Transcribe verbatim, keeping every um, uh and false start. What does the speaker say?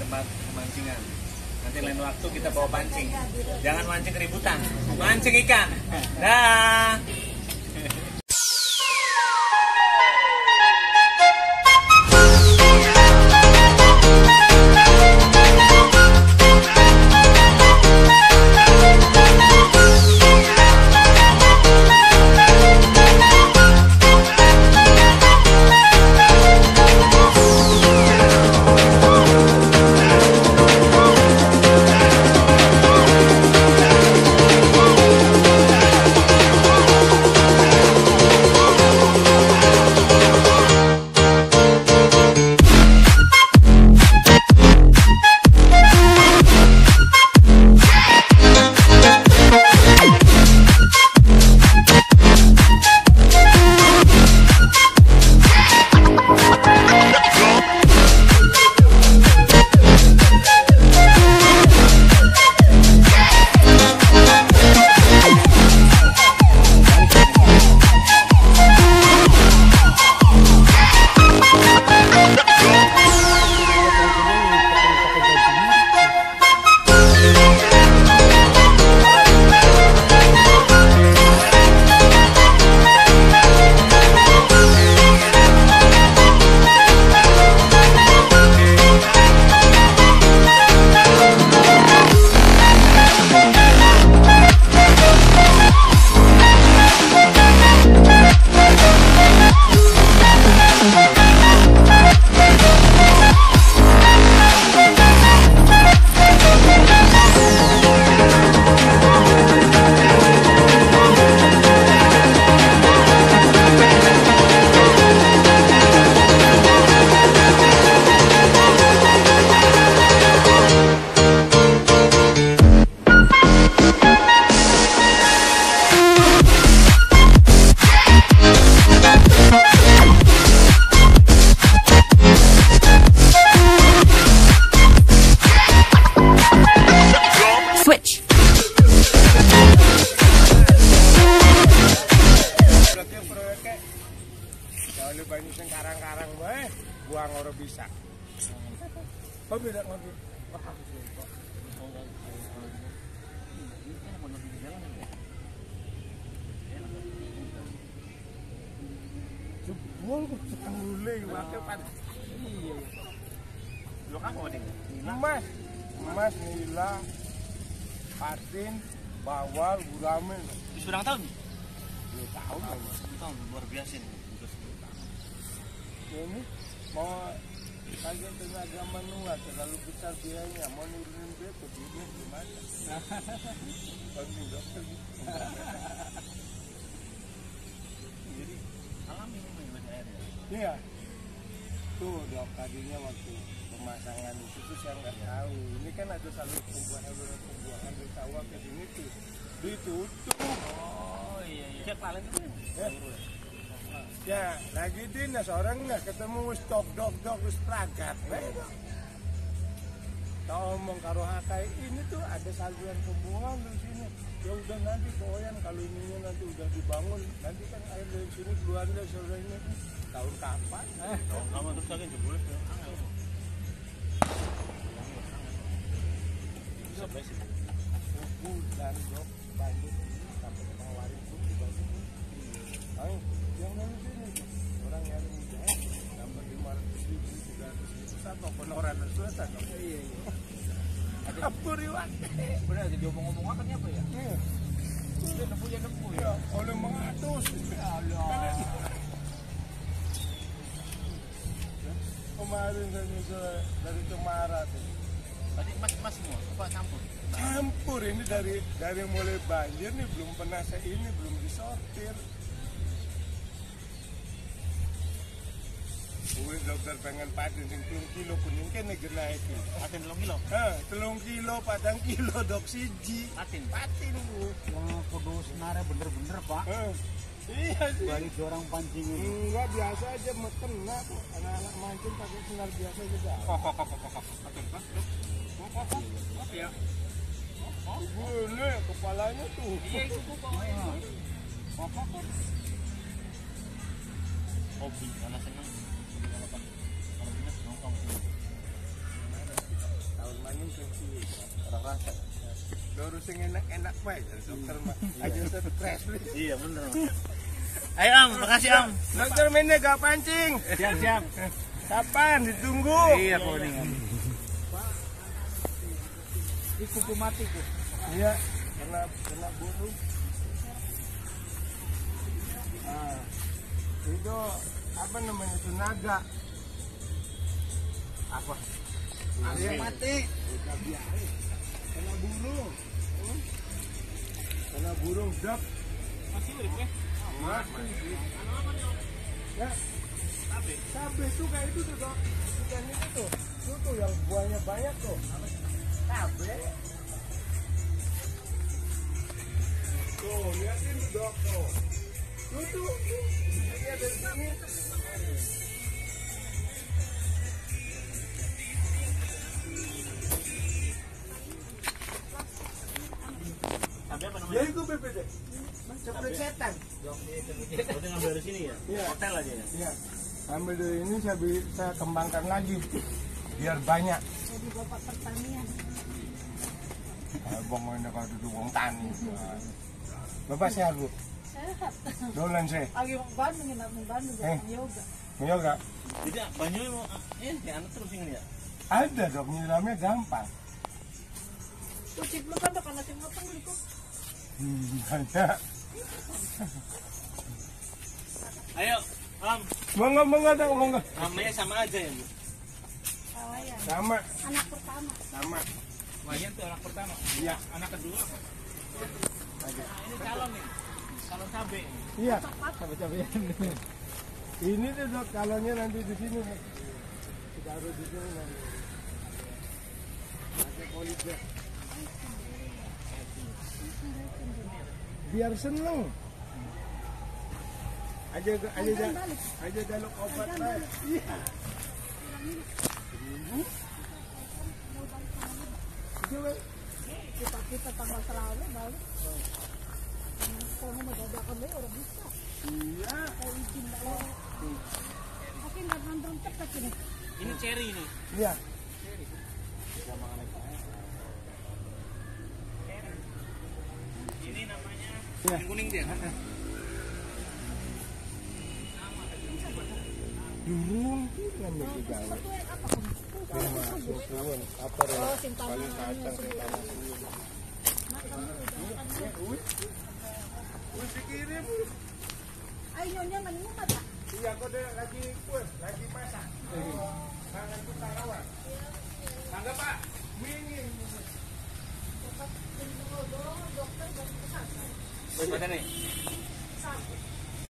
tempat pemancingan. Nanti lain waktu kita bawa pancing. Jangan mancing keributan, mancing ikan. Dah. banyak sing karang-karang wae, buang ora bisa. Kok beda ngopi? Wah, kok. Jebol kok setengule wae pan. Iya. Lo kan mau ding. Emas, emas nila, patin, bawal, gurame. Sudah tahun? Dua tahun. Tahun luar biasa nih. Ini mau kalian tenaga manual terlalu besar biayanya, mau nurunin B P duitnya gimana? Kalau dokter jadi alami ini air ya? Iya. Tuh dok, tadinya waktu pemasangan itu tuh saya nggak tahu. Ini kan ada salur pembuahan pembuahan di sawah ke sini tuh ditutup. Oh iya iya. Cek paling itu ya. Ya, lagi dinas orang nggak ketemu stok dok dok wis pragat. Tak omong karo hakai ini tuh ada saluran pembuangan di sini. Ya udah nanti koyan kalau ininya nanti udah dibangun, nanti kan air dari sini keluar dari saluran ini tahun kapan? Eh, tahun kapan terus lagi jebol ya. Sampai sih. Bulan dok banjir sampai ke Mawarin pun dibangun. Ayo, yang lalu sini orang yang muda dapat lima ratus ribu, tiga ratus ribu satu penoran selesai dong. Iya iya. Apa riwat? Benar jadi omong-omong akan apa ya? Iya. Dia nempu ya nempu ya. Oleh mengatus. Allah. Kemarin saya nyusul dari Cemara tuh. Tadi mas mas semua apa campur? Campur ini dari dari mulai banjir nih belum pernah saya ini belum disortir. Uwe dokter pengen patin sing telung kilo kuning kene genah iki. Patin telung kilo. Heh, telung kilo patang kilo dok siji. Patin. Patin Bu. Wah, kudu senare bener-bener, Pak. Heh. Iya sih. Balik orang pancing ini. Enggak biasa aja meten nak kok. Anak-anak mancing pakai senar biasa juga. Kok kok kok kok kok. Patin pas. Kok kok kok. Apa ya? Oh, boleh kepalanya tuh. Iya itu kok. Kok kok kok. Hobi karena senang. tahun maning sih orang rasa. Lurus yang enak-enak baik dokter mah. Aja stres. Iya bener. Ayo Om, makasih Om. Dokter mainnya gak pancing. Siap siap. Kapan ditunggu? Iya kuning. Iku mati ku. Iya, kena kena burung. Nah, itu apa namanya itu naga? Apa? Ada mati. Udah biasa. Kena burung. Hmm? Kena burung dap. Masih urip ya? Mati. Ya. Sabe. Sabe itu kayak itu tuh, Dok. Ikan itu tuh. Itu tuh yang buahnya banyak tuh. Sabe. Tuh, lihatin tuh, Dok. Tuh. Tuh, tuh. Lihat dari sini. Sabe apa Ya namanya? itu B P D. Cepet setan. Udah ngambil dari sini ya? Iya. Hotel aja ya? Iya. Ambil dari ini saya, bi- saya kembangkan lagi biar banyak. Jadi bapak pertanian. Abang ini kalau duduk wong tani. Bapak sehat Bu? Sehat. Dolan saya. Lagi mau Bandung, enak mau Bandung, Eh. jalan yoga. Yoga. Jadi banyu mau eh di anak terus ini ya? Ada dok, nyiramnya gampang. Tuh cipluk kan karena sing ngotong gitu. Hmm, banyak. Ayo Om, Monggo monggo dok, monggo. namanya sama aja ya Bu? Kawayan. Sama, Anak pertama. sama. Wayan tuh anak pertama. Iya. Anak kedua apa? Ini calon nih, calon cabe. Iya. Ini tuh dok, kalonnya nanti di sini. Taruh di sini nanti. Pakai polybag. Biar seneng. Aja aja aja aja jaluk obat lah. Iya. Coba Kita kita tanggal selalu balik. Kalau mau dadakan deh orang bisa. iya. Kayak izin nggak lewat. Oke nggak nonton cepat ini. Ini cherry ini. Iya. Ini namanya Iya. kuning dia. Durung kan mesti gawe. Itu apa kamu? Sama susun apa ya? Oh, simpan Paling namanya kacang kayak tanah susun. Wis dikirim. Ayo nyonya mana mata? Iya kok dia lagi kue, lagi masak.